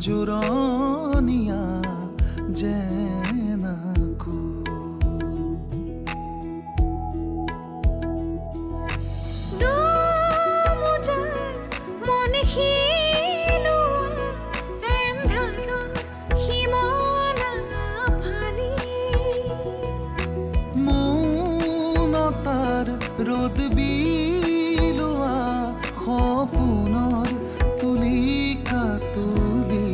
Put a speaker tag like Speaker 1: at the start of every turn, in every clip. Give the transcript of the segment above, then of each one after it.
Speaker 1: জোৰণীয়া যেনাকো রোদ বিলোৱা সপোনৰ তুলিকা তুলি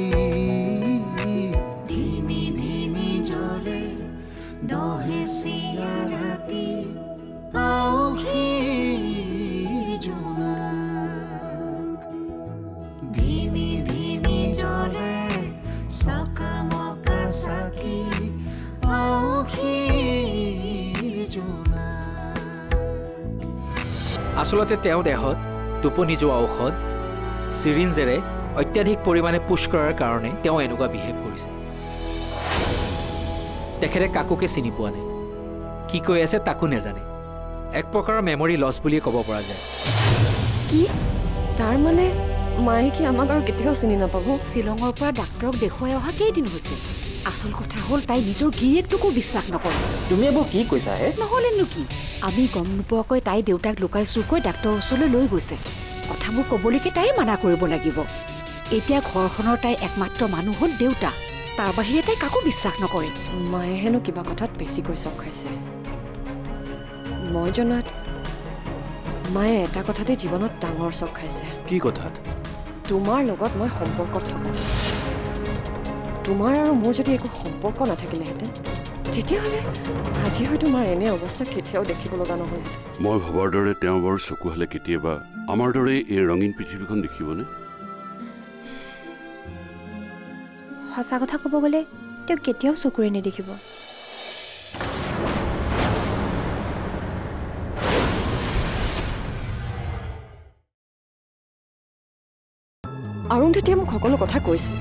Speaker 1: ধিমি ধিমি জলে দহেচিয়া ৰাতি আউসীৰ জোনাক ধিমি ধিমি জলে চকামকা চাকি আউসীৰ জোনাক
Speaker 2: আসলতে তেওঁ দেহত টোপনি যোৱা ঔষধ সিৰিঞ্জেৰে অত্যাধিক পৰিমাণে পুশ কৰাৰ কাৰণে তেওঁ এনেকুৱা বিহেভ কৰিছে তেখেতে কাকোকে চিনি পোৱা নাই কি কৈ আছে তাকো নেজানে এক প্ৰকাৰৰ মেমৰি লছ বুলি ক'ব পৰা যায়
Speaker 3: কি তাৰ মানে মায়ে কি আমাক আৰু কেতিয়াও চিনি নাপাব
Speaker 4: শ্বিলঙৰ পৰা ডাক্তৰক দেখুৱাই অহা কেইদিন হৈছে আসল কথা হ'ল তাই নিজৰ গিৰিয়েকটোকো বিশ্বাস নকৰে
Speaker 5: তুমি এইবোৰ কি কৈছা হে
Speaker 4: নহ'লেনো কি আমি গম নোপোৱাকৈ তাই দেউতাক লুকাই চুৰকৈ ডাক্তৰৰ ওচৰলৈ লৈ গৈছে কথাবোৰ ক'বলৈকে তাই মানা কৰিব লাগিব এতিয়া ঘৰখনৰ তাই একমাত্ৰ মানুহ হ'ল দেউতা তাৰ বাহিৰে তাই কাকো বিশ্বাস নকৰে
Speaker 3: মায়ে হেনো কিবা কথাত বেছিকৈ চক খাইছে মই জনাত মায়ে এটা কথাতে জীৱনত ডাঙৰ চক খাইছে
Speaker 6: কি কথাত
Speaker 3: তোমাৰ লগত মই সম্পৰ্কত থকা তোমাৰ আৰু মোৰ যদি একো সম্পৰ্ক নাথাকিলেহেঁতেন তেতিয়াহ'লে আজি হয়তো মাৰ এনে অৱস্থা কেতিয়াও দেখিব লগা নহয়
Speaker 7: মই ভবাৰ দৰে তেওঁ বৰ চকু হ'লে কেতিয়াবা আমাৰ দৰে এই ৰঙীন পৃথিৱীখন দেখিবনে
Speaker 8: সঁচা কথা ক'ব গ'লে তেওঁ কেতিয়াও চকুৰে নেদেখিব
Speaker 3: অৰুন্ধতীয়ে মোক সকলো কথা কৈছে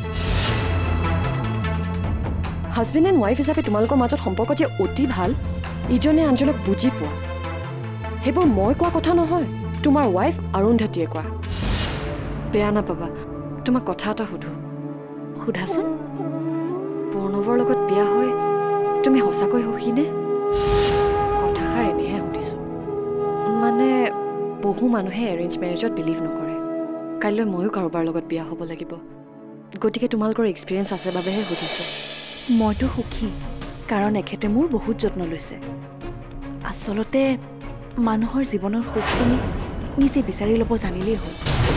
Speaker 3: হাজবেণ্ড এণ্ড ৱাইফ হিচাপে তোমালোকৰ মাজত সম্পৰ্ক যে অতি ভাল ইজনে আনজনক বুজি পোৱা সেইবোৰ মই কোৱা কথা নহয় তোমাৰ ৱাইফ অৰুন্ধতীয়ে কোৱা বেয়া নাপাবা তোমাক কথা এটা সুধো
Speaker 8: সোধাচোন
Speaker 3: প্ৰণৱৰ লগত বিয়া হৈ তুমি সঁচাকৈ সুখীনে কথাষাৰ এনেহে সুধিছোঁ মানে বহু মানুহে এৰেঞ্জ মেৰেজত বিলিভ নকৰে কাইলৈ ময়ো কাৰোবাৰ লগত বিয়া হ'ব লাগিব গতিকে তোমালোকৰ এক্সপিৰিয়েঞ্চ আছে বাবেহে সুধিছোঁ
Speaker 8: মইতো সুখী কাৰণ এখেতে মোৰ বহুত যত্ন লৈছে আচলতে মানুহৰ জীৱনৰ সুখখিনি নিজে বিচাৰি ল'ব জানিলেই হ'ল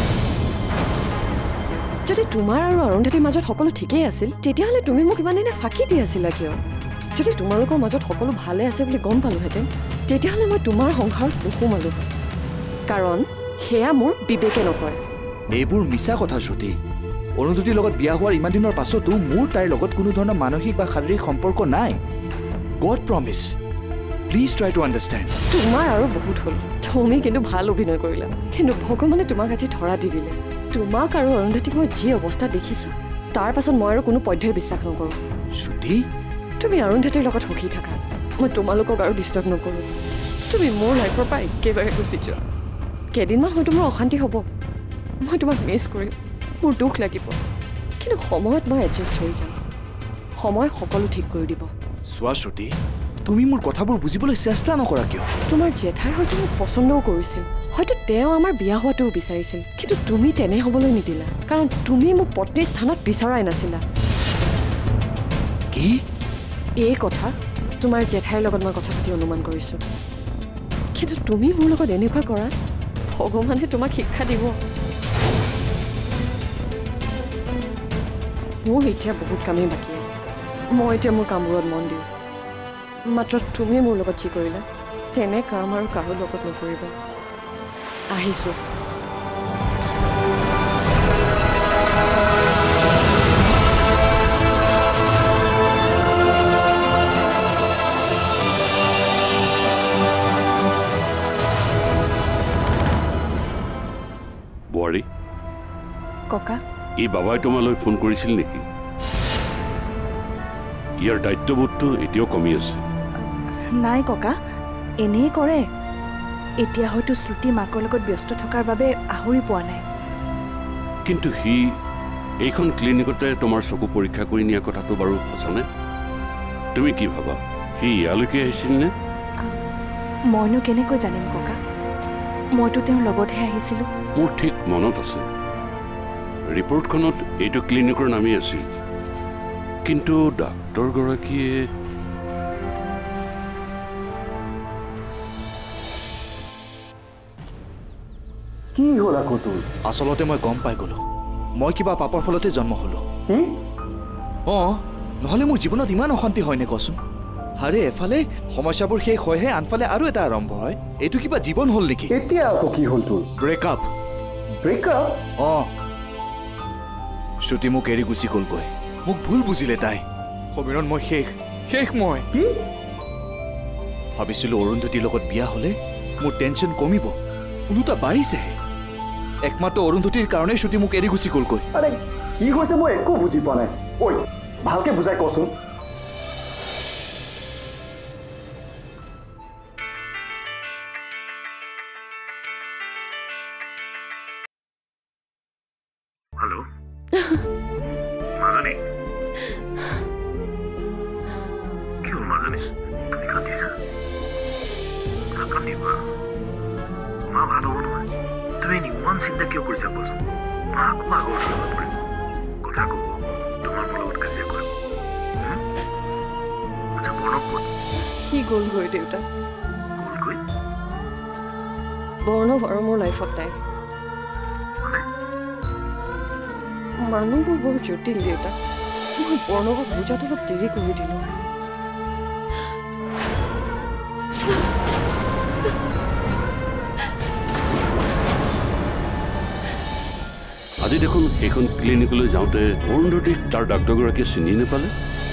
Speaker 3: যদি তোমাৰ আৰু অৰুন্ধতীৰ মাজত সকলো ঠিকেই আছিল তেতিয়াহ'লে তুমি মোক ইমান এনে ফাঁকি দি আছিলা কিয় যদি তোমালোকৰ মাজত সকলো ভালে আছে বুলি গম পালোহেঁতেন তেতিয়াহ'লে মই তোমাৰ সংসাৰত নোসোমালো কাৰণ সেয়া মোৰ বিবেকে নকৰে
Speaker 6: এইবোৰ মিছা কথা শ্ৰুতি অৰুন্ধতীৰ লগত বিয়া হোৱাৰ ইমান দিনৰ পাছতো মোৰ তাইৰ লগত কোনো ধৰণৰ মানসিক বা শাৰীৰিক সম্পৰ্ক নাই god promise please try to understand
Speaker 3: তোমাৰ আৰু বহুত হ'ল তুমি কিন্তু ভাল অভিনয় কৰিলা কিন্তু ভগৱানে তোমাক আজি ধৰা দি দিলে তোমাক আৰু অৰুন্ধতীক মই যি অৱস্থা দেখিছোঁ তাৰ পাছত মই আৰু কোনো পধ্যই বিশ্বাস নকৰোঁ
Speaker 6: শ্ৰুতি
Speaker 3: তুমি অৰুন্ধতীৰ লগত সুখী থাকা মই তোমালোকক আৰু ডিষ্টাৰ্ব নকৰোঁ তুমি মোৰ লাইফৰ পৰা একেবাৰে গুচি যোৱা কেইদিনমান হয়তো মোৰ অশান্তি হ'ব মই তোমাক মিছ কৰিম মোৰ দুখ লাগিব কিন্তু সময়ত মই এডজাষ্ট হৈ যাম সময় সকলো ঠিক কৰি দিব
Speaker 6: চোৱা শ্ৰুতি তুমি মোৰ কথাবোৰ বুজিবলৈ চেষ্টা নকৰা কিয়
Speaker 3: তোমাৰ জেঠাই হয়তো মোক পচন্দও কৰিছিল হয়তো তেওঁ আমাৰ বিয়া হোৱাটোও বিচাৰিছিল কিন্তু তুমি তেনে হ'বলৈ নিদিলা কাৰণ তুমি মোক পত্নীৰ স্থানত বিচৰাই নাছিলা
Speaker 6: কি
Speaker 3: এই কথা তোমাৰ জেঠাইৰ লগত মই কথা পাতি অনুমান কৰিছোঁ কিন্তু তুমি মোৰ লগত এনেকুৱা কৰা ভগৱানে তোমাক শিক্ষা দিব মোৰ এতিয়া বহুত কামেই বাকী আছে মই এতিয়া মোৰ কামবোৰত মন দিওঁ মাত্ৰ তুমি মোৰ লগত যি কৰিলা তেনে কাম আৰু কাৰো লগত নকৰিবা আহিছোঁ
Speaker 7: বোৱাৰী
Speaker 8: ককা
Speaker 7: এই বাবাই তোমালৈ ফোন কৰিছিল নেকি ইয়াৰ দায়িত্ববোধটো এতিয়াও কমি আছে
Speaker 8: নাই ককা এনেই কৰে এতিয়া হয়তো শ্ৰুতি মাকৰ লগত ব্যস্ত থকাৰ বাবে আহৰি পোৱা নাই
Speaker 7: কিন্তু সি এইখন ক্লিনিকতে তোমাৰ চকু পৰীক্ষা কৰি নিয়া কথাটো বাৰু সঁচানে? তুমি কি ভাবা সি ইয়ালৈকে আহিছিল নে?
Speaker 8: মইনো কেনেকৈ জানিম ককা? মইতো তেওঁৰ লগতহে আহিছিলোঁ।
Speaker 7: মোৰ ঠিক মনত আছে ৰিপৰ্টখনত এইটো ক্লিনিকৰ নামেই আছিল, কিন্তু ডাক্তৰগৰাকীয়ে
Speaker 5: কি হ'ল আকৌ তোৰ?
Speaker 6: আচলতে মই গম পাই গ'লো মই কিবা পাপৰ ফলতে জন্ম হ'লো।
Speaker 5: কি?
Speaker 6: নহ'লে মোৰ জীৱনত ইমান অশান্তি হয়নে কচোন? আৰে এফালে সমস্যাবোৰ শেষ হয়হে আনফালে আৰু এটা আৰম্ভ হয়। এইটো কিবা জীৱন হ'ল নেকি?
Speaker 5: এতিয়া আকৌ কি হ'ল তোৰ?
Speaker 6: ব্ৰেকআপ।
Speaker 5: ব্ৰেকআপ?
Speaker 6: শ্ৰুতি মোক এৰি গুচি গ'লগৈ। মোক ভুল বুজিলে তাই। সমীৰণ মই শেষ মই।
Speaker 5: কি?
Speaker 6: ভাবিছিলোঁ অৰুন্ধতীৰ লগত বিয়া হ'লে মোৰ টেনশ্যন কমিব, ওলোটা বাঢ়িছেহে। একমাত্ৰ অৰুন্ধতীৰ কাৰণেই শ্ৰুতি মোক এৰি গুচি গ'লগৈ।
Speaker 5: আৰে কি হৈছে মই একো বুজি পোৱা নাই। ঐ ভালকে বুজাই কচোন।
Speaker 9: হেল্ল' মাজনী, কি হ'ল মাজনী? তুমি কান্দিছা? কান্দিবা, মা ভাল হ'ব নহয়। তুমি ইমান চিন্তা কিয় কৰিছা কোৱাচোন? মা আকৌ আগৰ লগত কৰিম, কথা ক'ব, তোমাৰ মোৰ লগত কাজিয়া কৰিব। আচ্ছা প্ৰণৱ ক'ত?
Speaker 3: কি গ'লগৈ দেউতা?
Speaker 9: গ'লগৈ?
Speaker 3: প্ৰণৱ আৰু মোৰ লাইফত নাই। মানুহবোৰ বৰ জটিল দেউতা। মই প্ৰণৱক বুজাত অলপ দেৰি কৰি দিলোঁ।
Speaker 7: আজি দেখোন সেইখন ক্লিনিকলৈ যাওঁতে অৰুন্ধতীক তাৰ ডাক্তৰগৰাকীয়ে চিনি নাপালে।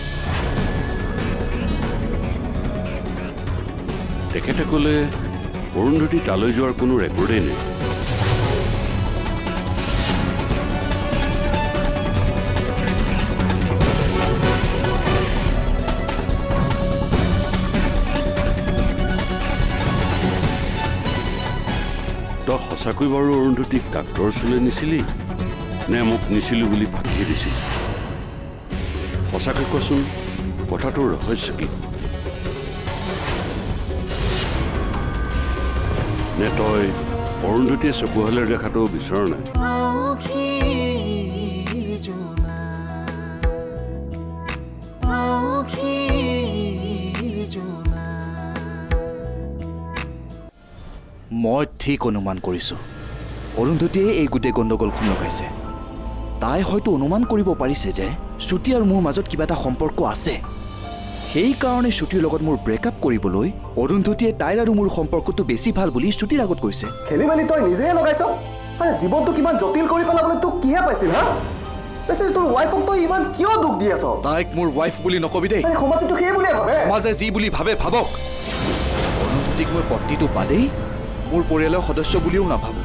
Speaker 7: তেখেতে ক'লে অৰুন্ধতী তালৈ যোৱাৰ কোনো ৰেকৰ্ডেই নাই। তই সঁচাকৈ বাৰু অৰুন্ধতীক ডাক্তৰৰ ওচৰলৈ নিছিলি নে মোক নিছিলো বুলি ফাঁকিয়ে দিছিল? সঁচাকৈ কোৱাচোন কথাটোৰ ৰহস্য কি? নে তই অৰুন্ধতীয়ে চকুহালেৰ দেখাটো বিচৰা নাই?
Speaker 6: মই ঠিক অনুমান কৰিছোঁ অৰুন্ধতীয়ে এই গোটেই গণ্ডগোলখন লগাইছে। তাই হয়তো অনুমান কৰিব পাৰিছে যে শ্ৰুতি আৰু মোৰ মাজত কিবা এটা সম্পৰ্ক আছে। সেইকাৰণে শ্ৰুতিৰ লগত মোৰ ব্ৰেকআপ কৰিবলৈ অৰুন্ধতীয়ে তাইৰ আৰু মোৰ সম্পৰ্কটো বেছি ভাল বুলি শ্ৰুতিৰ আগত কৈছে।
Speaker 5: খেলি মেলি তই নিজেহে লগাইছ। আৰে জীৱনটো কিমান জটিল কৰি পেলাবলৈ তোক কিহে পাইছিল হা? বেছি তোৰ ৱাইফক তই ইমান কিয় দুখ দি আছ?
Speaker 6: তাইক মোৰ ৱাইফ বুলি নকবি দেই।
Speaker 5: সমাজেতো সেই বুলিয়ে ভাবে।
Speaker 6: সমাজে যি বুলি ভাবে ভাবক। অৰুন্ধতীক মই পত্নীটো বাদেই মোৰ পৰিয়ালৰ সদস্য বুলিও নাভাবোঁ।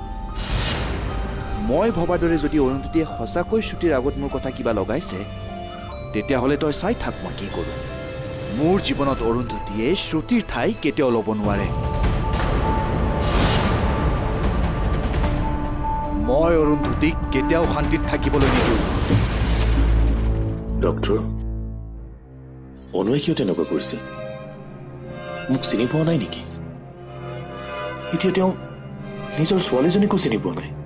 Speaker 6: মই ভবাৰ দৰে যদি অৰুন্ধতীয়ে সঁচাকৈ শ্ৰুতিৰ আগত মোৰ কথা কিবা লগাইছে তেতিয়াহ'লে তই চাই থাক মই কি কৰোঁ। মোৰ জীৱনত অৰুন্ধতীয়ে শ্ৰুতিৰ ঠাই কেতিয়াও ল'ব নোৱাৰে। মই অৰুন্ধতীক কেতিয়াও শান্তিত থাকিবলৈ নিদিওঁ।
Speaker 9: ডক্টৰ, অনুৱে কিয় তেনেকুৱা কৰিছে? মোক চিনি পোৱা নাই নেকি? এতিয়া তেওঁ নিজৰ ছোৱালীজনীকো চিনি পোৱা নাই।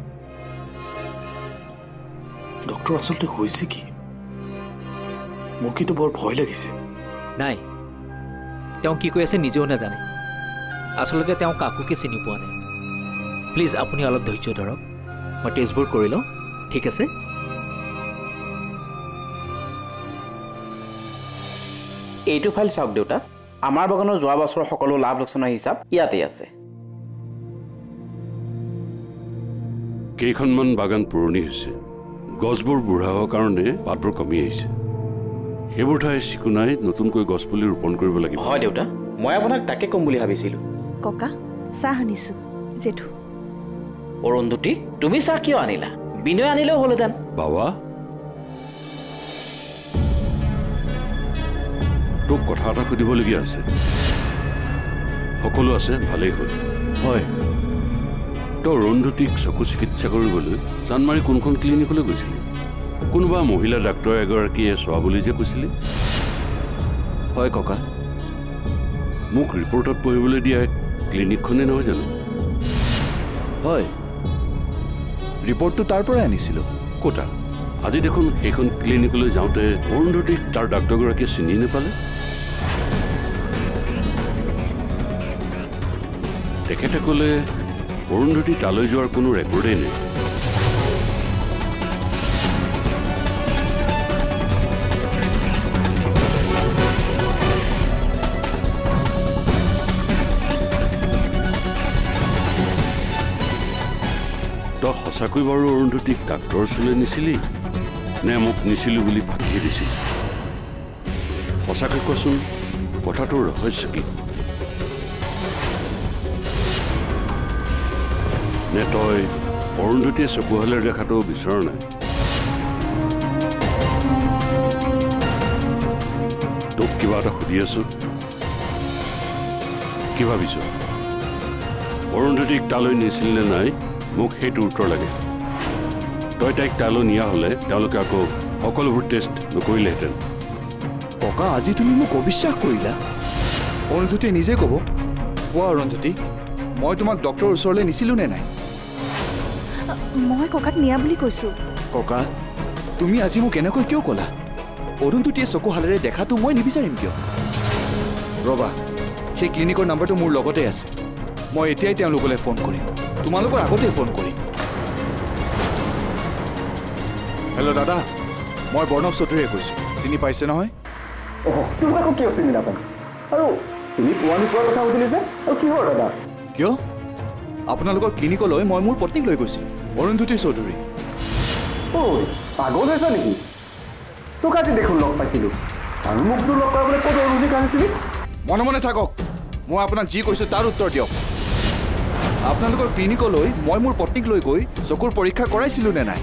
Speaker 9: ডক্টৰ আচলতে হৈছে কি? মোক কিন্তু বৰ ভয় লাগিছে।
Speaker 2: নাই, তেওঁ কি কৈ আছে নিজেও নাজানে। আচলতে তেওঁ কাকোকে চিনি পোৱা নাই। প্লিজ আপুনি অলপ ধৈৰ্য ধৰক, মই টেষ্টবোৰ কৰি লওঁ, ঠিক আছে?
Speaker 10: এইটো ফাইল চাওক দেউতা। আমাৰ বাগানৰ যোৱা বছৰৰ সকলো লাভ লোকচানৰ হিচাপ ইয়াতেই আছে।
Speaker 7: কেইখনমান বাগান পুৰণি হৈছে, গছবোৰ বুঢ়া হোৱাৰ কাৰণে পাতবোৰ কমি আহিছে। সেইবোৰ ঠাই চিকুণাই নতুনকৈ গছপুলি ৰোপণ কৰিব লাগিব।
Speaker 10: হয় দেউতা, মই আপোনাক তাকে ক'ম বুলি ভাবিছিলোঁ।
Speaker 8: ককা চাহ আনিছোঁ। জেঠু
Speaker 10: অৰুন্ধতী, তুমি চাহ কিয় আনিলা? বিনয় আনিলেও হ'লহেঁতেন।
Speaker 7: বাবা, তোক কথা এটা সুধিবলগীয়া আছে। সকলো আছে, ভালেই হ'ল।
Speaker 6: হয়,
Speaker 7: তই অৰুন্ধতীক চকু চিকিৎসা কৰিবলৈ চানমাৰী কোনখন ক্লিনিকলৈ গৈছিলি? কোনোবা মহিলা ডাক্তৰ এগৰাকীয়ে চোৱা বুলি যে কৈছিলি
Speaker 6: হয় ককা
Speaker 7: মোক ৰিপৰ্টত পঢ়িবলৈ দিয়া ক্লিনিকখনে নহয় জানো
Speaker 6: হয় ৰিপৰ্টটো তাৰ পৰাই আনিছিলোঁ
Speaker 7: ক'তা আজি দেখোন সেইখন ক্লিনিকলৈ যাওঁতে অৰুন্ধতীক তাৰ ডাক্তৰগৰাকীয়ে চিনি নাপালে তেখেতে ক'লে অৰুন্ধতী তালৈ যোৱাৰ কোনো ৰেকৰ্ডেই নাই তই সঁচাকৈ বাৰু অৰুন্ধতীক ডাক্তৰৰ ওচৰলৈ নিছিলি নে মোক নিছিলোঁ বুলি ফাঁকি দিছিলি সঁচাকৈ কচোন কথাটোৰ ৰহস্য কি নে তই অৰুন্ধতীয়ে চকুহালেৰে দেখাটো বিচৰা নাই তোক কিবা এটা সুধি আছো কি ভাবিছ অৰুন্ধতীক তালৈ নিছিল নে নাই মোক সেইটো উত্তৰ লাগে তই তাইক তালৈ নিয়া হ'লে তেওঁলোকে আকৌ সকলোবোৰ টেষ্ট নকৰিলেহেঁতেন
Speaker 6: ককা আজি তুমি মোক অবিশ্বাস কৰিলা অৰুন্ধতীয়ে নিজে ক'ব কোৱা অৰুন্ধতী মই তোমাক ডক্তৰৰ ওচৰলৈ নিছিলোঁ নে নাই
Speaker 8: মই ককাক নিয়া বুলি কৈছোঁ
Speaker 6: ককা তুমি আজি মোক এনেকৈ কিয় ক'লা অৰুন্ধতীয়ে চকুহালেৰে দেখাটো মই নিবিচাৰিম কিয় ৰবা সেই ক্লিনিকৰ নাম্বাৰটো মোৰ লগতে আছে মই এতিয়াই তেওঁলোকলৈ ফোন কৰিম তোমালোকৰ আগতে ফোন কৰিম হেল্ল' দাদা মই বৰ্ণৱ চৌধুৰীয়ে কৈছোঁ চিনি পাইছে নহয়
Speaker 5: তোক আকৌ কিয় চিনি নাপাম আৰু চিনি পোৱা নোপোৱাৰ কথা সুধিলি যে আৰু কিহৰ দাদা
Speaker 6: কিয় আপোনালোকৰ ক্লিনিকলৈ মই মোৰ পত্নীক লৈ গৈছিলোঁ অৰুন্ধতী চৌধুৰী
Speaker 5: ঐ পাগল হৈছ নেকি তোক আজি দেখোন লগ পাইছিলোঁ আৰু মোকতো লগ কৰাবলৈ ক'ত অৰুন্ধতীক আনিছিলি
Speaker 6: মনে মনে থাকক মই আপোনাক যি কৈছোঁ তাৰ উত্তৰ দিয়ক আপোনালোকৰ ক্লিনিকলৈ মই মোৰ পত্নীক লৈ গৈ চকুৰ পৰীক্ষা কৰাইছিলোঁ নে নাই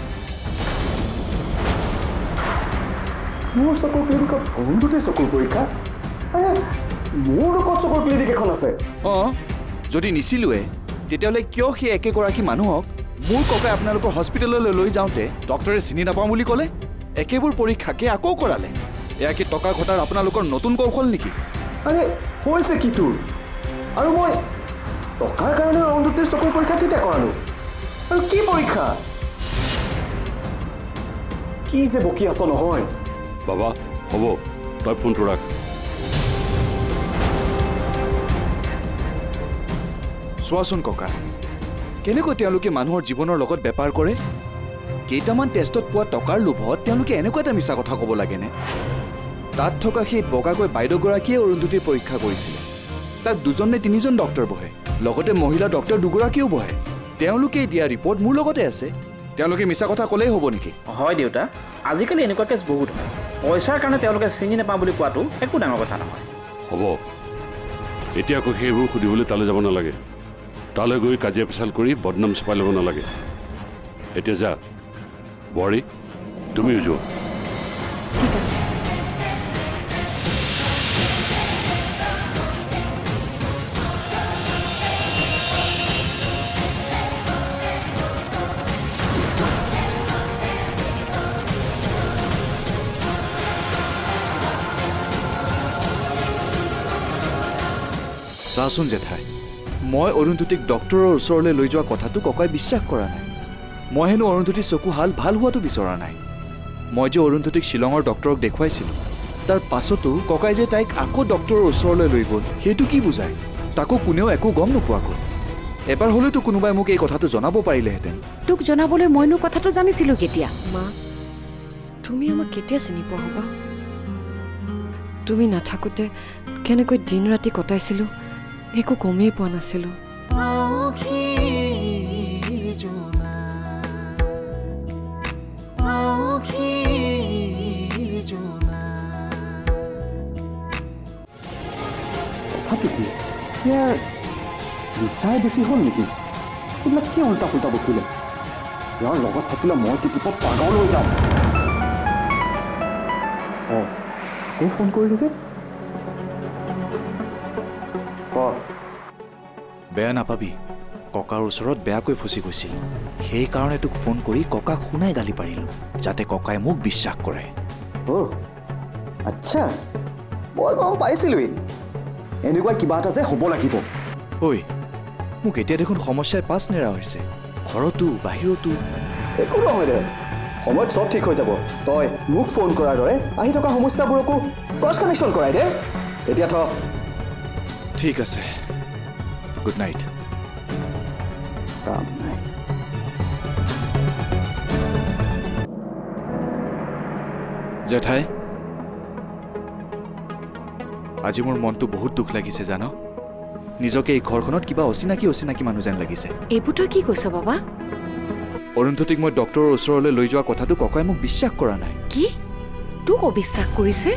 Speaker 5: মোৰ চকুৰ ক্লিনিকত অৰুন্ধতীৰ চকুৰ পৰীক্ষা আৰে মোৰো ক'ত চকুৰ ক্লিনিক এখন আছে
Speaker 6: অঁ যদি নিছিলোৱে তেতিয়াহ'লে কিয় সেই একেগৰাকী মানুহক মোৰ ককাই আপোনালোকৰ হস্পিটেললৈ লৈ যাওঁতে ডক্টৰে চিনি নাপাওঁ বুলি ক'লে একেবোৰ পৰীক্ষাকে আকৌ কৰালে এয়া কি টকা ঘটাৰ আপোনালোকৰ নতুন কৌশল নেকি
Speaker 5: আৰে হৈছে কি তোৰ আৰু মই টকাৰ কাৰণে অৰুন্ধতীৰ চকুৰ পৰীক্ষা কেতিয়া কৰালোঁ আৰু কি পৰীক্ষা কি যে বকি আছ নহয়
Speaker 7: বাবা হ'ব তই ফোনটো ৰাখ
Speaker 6: চোৱাচোন ককা কেনেকৈ তেওঁলোকে মানুহৰ জীৱনৰ লগত বেপাৰ কৰে কেইটামান টেষ্টত পোৱা টকাৰ লোভত তেওঁলোকে এনেকুৱা এটা মিছা কথা ক'ব লাগেনে তাত থকা সেই বগাকৈ বাইদেউগৰাকীয়ে অৰুন্ধতীৰ পৰীক্ষা কৰিছিলে তাত 2জন নে 3জন ডক্টৰ বহে লগতে মহিলা ডক্টৰ 2গৰাকীও বহে তেওঁলোকে দিয়া ৰিপৰ্ট মোৰ লগতে আছে তেওঁলোকে মিছা কথা ক'লেই হ'ব নেকি
Speaker 10: হয় দেউতা আজিকালি এনেকুৱা কেছ বহুত হয় পইচাৰ কাৰণে তেওঁলোকে চিনি নাপাওঁ বুলি কোৱাটো একো ডাঙৰ কথা নহয়
Speaker 7: হ'ব এতিয়া আকৌ সেইবোৰ সুধিবলৈ তালৈ যাব নালাগে তালৈ গৈ কাজিয়া পেচাল কৰি বদনাম চপাই ল'ব নালাগে এতিয়া যা বোৱাৰী তুমিও যোৱা
Speaker 8: ঠিক আছে
Speaker 6: চাচোন জেঠাই মই অৰুন্ধতীক ডক্টৰৰ ওচৰলৈ লৈ যোৱা কথাটো ককাই বিশ্বাস কৰা নাই মই হেনো অৰুন্ধতীৰ চকু হাল ভাল হোৱাটো বিচৰা নাই মই যে অৰুন্ধতীক শ্বিলঙৰ ডক্টৰক দেখুৱাইছিলোঁ তাৰ পাছতো ককাই যে তাইক আকৌ ডক্টৰৰ ওচৰলৈ লৈ গ'ল সেইটো কি বুজায় তাকো কোনেও একো গম নোপোৱাকৈ এবাৰ হ'লেতো কোনোবাই মোক এই কথাটো জনাব পাৰিলেহেঁতেন
Speaker 4: তোক জনাবলৈ মইনো কথাটো জানিছিলোঁ কেতিয়া
Speaker 3: মা তুমি আমাক কেতিয়া চিনি পোৱা হ'বা তুমি নাথাকোঁতে কেনেকৈ দিন ৰাতি কটাইছিলোঁ একো গমেই পোৱা নাছিলোঁ
Speaker 5: কথাটো কি ইয়াৰ নিচাই বেছি হ'ল নেকি এইবিলাক কি উল্টা ফুল্টা বকিলে ইয়াৰ লগত থাকিলে মই কেতিয়াবা পাগল হৈ যাম অঁ আকৌ ফোন কৰিলে যে
Speaker 6: বেয়া নাপাবি ককাৰ ওচৰত বেয়াকৈ ফচি গৈছিলোঁ সেইকাৰণে তোক ফোন কৰি ককাক শুনাই গালি পাৰিলোঁ যাতে ককাই মোক বিশ্বাস কৰে
Speaker 5: আচ্ছা মই গম পাইছিলোঁৱেই এনেকুৱা কিবা এটা যে হ'ব লাগিব
Speaker 6: ঐ মোক এতিয়া দেখোন সমস্যাই পাছ নেৰা হৈছে ঘৰতো বাহিৰতো
Speaker 5: একো নহয় দে সময়ত চব ঠিক হৈ যাব তই মোক ফোন কৰাৰ দৰে আহি থকা সমস্যাবোৰকো ক্ৰছ কানেকশ্যন কৰাই দে এতিয়া থ
Speaker 6: ঠিক আছে গুড নাইট
Speaker 5: কাম নাই
Speaker 6: জেঠাই আজি মোৰ মনটো বহুত দুখ লাগিছে জান নিজকে এই ঘৰখনত কিবা অচিনাকি মানুহ যেন লাগিছে
Speaker 4: এইবোৰ তই কি কৈছ বাবা
Speaker 6: অৰুন্ধতীক মই ডক্টৰৰ ওচৰলৈ লৈ যোৱা কথাটো ককাই মোক বিশ্বাস কৰা নাই
Speaker 4: কি তোক অবিশ্বাস কৰিছে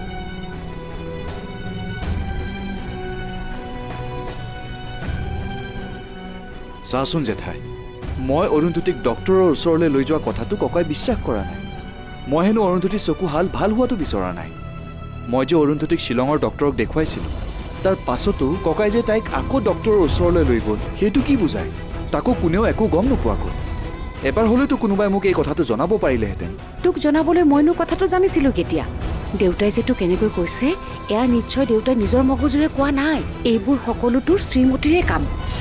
Speaker 6: চাচোন জেঠাই মই অৰুন্ধতীক ডক্টৰৰ ওচৰলৈ লৈ যোৱা কথাটো ককাই বিশ্বাস কৰা নাই মই হেনো অৰুন্ধতীৰ চকু হাল ভাল হোৱাটো বিচৰা নাই মই যে অৰুন্ধতীক শ্বিলঙৰ ডক্টৰক দেখুৱাইছিলোঁ তাৰ পাছতো ককাই যে তাইক আকৌ ডক্টৰৰ ওচৰলৈ লৈ গ'ল সেইটো কি বুজায় তাকো কোনেও একো গম নোপোৱাকৈ এবাৰ হ'লেতো কোনোবাই মোক এই কথাটো জনাব পাৰিলেহেঁতেন
Speaker 4: তোক জনাবলৈ মইনো কথাটো জানিছিলোঁ কেতিয়া দেউতাই যে তোক কেনেকৈ কৈছে এয়া নিশ্চয় দেউতাই নিজৰ মগজুৰে কোৱা নাই এইবোৰ সকলো তোৰ শ্ৰীমতীৰে কাম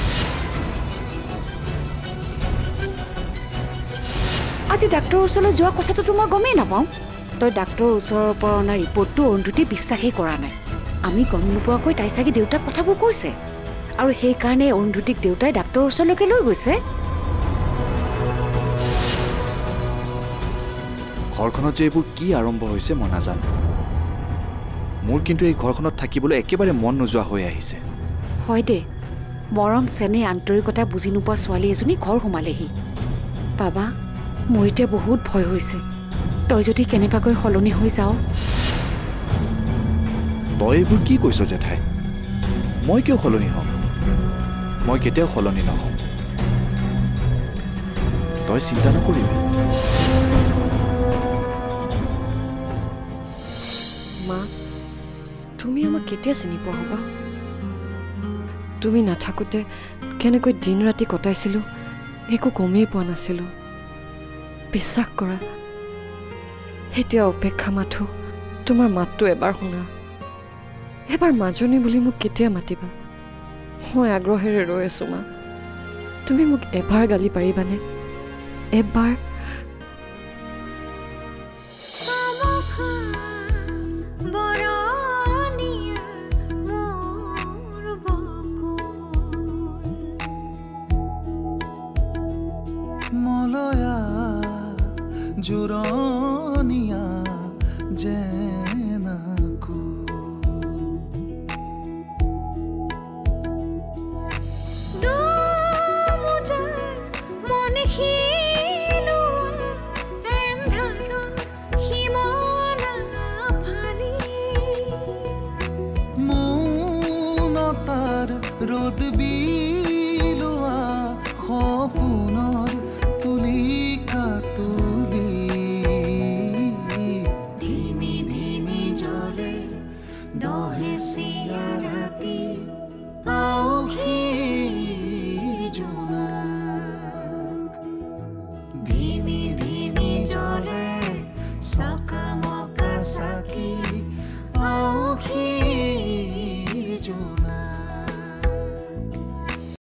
Speaker 4: আজি ডাক্তৰৰ ওচৰলৈ যোৱা কথাটোতো মই গমেই নাপাওঁ তই ডাক্তৰৰ ওচৰৰ পৰা অনা ৰিপৰ্টটো অৰুন্ধতীয়ে বিশ্বাসেই কৰা নাই আমি গম নোপোৱাকৈ তাই চাগে দেউতাক কথাবোৰ কৈছে আৰু সেইকাৰণে অৰুন্ধতীক দেউতাই ডাক্তৰৰ ওচৰলৈকে লৈ গৈছে
Speaker 6: ঘৰখনত যে এইবোৰ কি আৰম্ভ হৈছে মই নাজানো মোৰ কিন্তু এই ঘৰখনত থাকিবলৈ একেবাৰে মন নোযোৱা হৈ আহিছে
Speaker 4: হয় দে মৰম চেনেহ আন্তৰিকতা বুজি নোপোৱা ছোৱালী এজনী ঘৰ সোমালেহি বাবা মোৰ এতিয়া বহুত ভয় হৈছে তই যদি কেনেবাকৈ সলনি হৈ যাও
Speaker 6: তই এইবোৰ কি কৈছ জেঠাই মই কিয় সলনি হ'ম মই কেতিয়াও সলনি নহ'ম তই চিন্তা নকৰিবি
Speaker 3: মা তুমি আমাক কেতিয়া চিনি পোৱা হ'বা তুমি নাথাকোঁতে কেনেকৈ দিন ৰাতি কটাইছিলোঁ একো গমেই পোৱা নাছিলোঁ বিশ্বাস কৰা এতিয়া অপেক্ষা মাথো তোমাৰ মাতটো এবাৰ শুনা এবাৰ মাজনী বুলি মোক কেতিয়া মাতিবা মই আগ্ৰহেৰে ৰৈ আছোঁ মা তুমি মোক এবাৰ গালি পাৰিবানে এবাৰ
Speaker 1: মলয়া জোৰণীয়া জেনাকু মৌনতাৰ ৰ'দ বিলোৱা সপোনৰ তুলিকা তুলি ধিমি ধিমি জলে দহেচিয়া ৰাতি আউসীৰ জোনাক ধিমি ধিমি জলে চকামকা চাকি